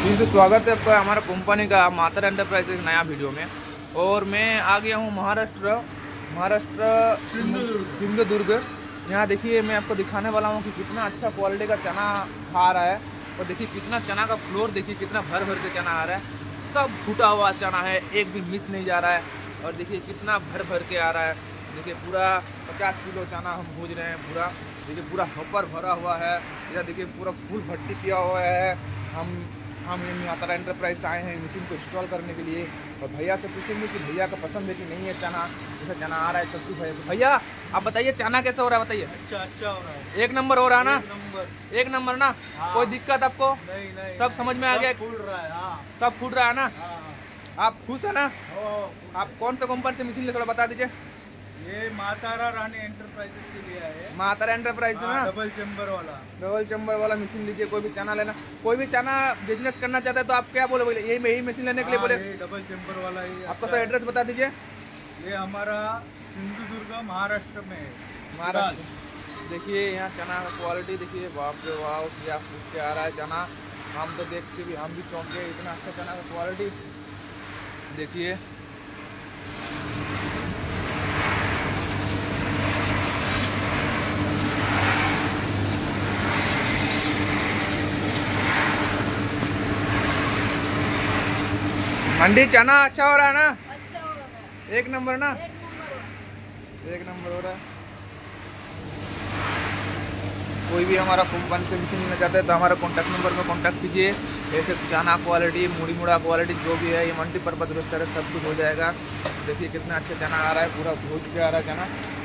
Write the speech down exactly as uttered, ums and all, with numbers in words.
जी तो स्वागत है आपका हमारा कंपनी का मातर एंटरप्राइज एक नया वीडियो में। और मैं आ गया हूँ महाराष्ट्र महाराष्ट्र सिंधुदुर्ग। यहाँ देखिए मैं आपको दिखाने वाला हूँ कि कितना अच्छा क्वालिटी का चना आ रहा है। और देखिए कितना चना का फ्लोर देखिए कितना भर भर के चना आ रहा है। सब फूटा हुआ चना है, एक भी मिस नहीं जा रहा है। और देखिए कितना भर भर के आ रहा है। देखिए पूरा पचास किलो चना हम भूज रहे हैं। पूरा देखिए पूरा हॉपर भरा हुआ है। इधर देखिए पूरा फुल भट्टी किया हुआ है। हम हम मातर एंटरप्राइज आए हैं मशीन को इंस्टॉल करने के लिए। और भैया से पूछेंगे कि भैया का पसंद है कि नहीं है चना। जैसे चना आ रहा है सब कुछ है। तो भैया आप बताइए चना कैसा हो रहा है, बताइए। अच्छा अच्छा हो रहा है, एक नंबर हो रहा है ना? एक नंबर एक नंबर ना? हाँ। कोई दिक्कत आपको? नहीं नहीं सब नहीं, समझ में आ गया? फूल रहा है। हाँ सब फूट रहा है ना? हाँ आप खुश है ना? हाँ। आप कौन सा कंपनी से मशीन ले थोड़ा बता दीजिए। ये मातारा रानी एंटरप्राइजेस के लिए है। मातर एंटरप्राइज है ना? डबल चेम्बर वाला डबल चैम्बर वाला मशीन लीजिए। कोई भी चना लेना, कोई भी चना बिजनेस करना चाहता है तो आप क्या बोले बोले यही यही मशीन लेने के लिए बोले? ये डबल चेम्बर वाला ही आपका अच्छा सर एड्रेस बता दीजिए। है। ये हमारा सिंधुदुर्ग महाराष्ट्र में है। महाराष्ट्र देखिए यहाँ चना का क्वालिटी देखिए, बाप रे वाह क्या फूट के आ रहा है चना। हम तो देख के भी हम भी चौंक गए, इतना अच्छा चना का क्वालिटी देखिए। मंडी चना अच्छा हो रहा है ना? अच्छा हो रहा है, एक नंबर ना? एक नंबर हो रहा है। एक नंबर हो रहा है। कोई भी हमारा कंपनी से मशीन लेना चाहता है तो हमारा कॉन्टैक्ट नंबर में कॉन्टैक्ट कीजिए। जैसे चना क्वालिटी, मुड़ी मुड़ा क्वालिटी जो भी है ये मल्टीपर्पज रोस्टर है, सब कुछ हो जाएगा। देखिए कितना अच्छा चना आ रहा है, पूरा भूज के आ रहा है चना।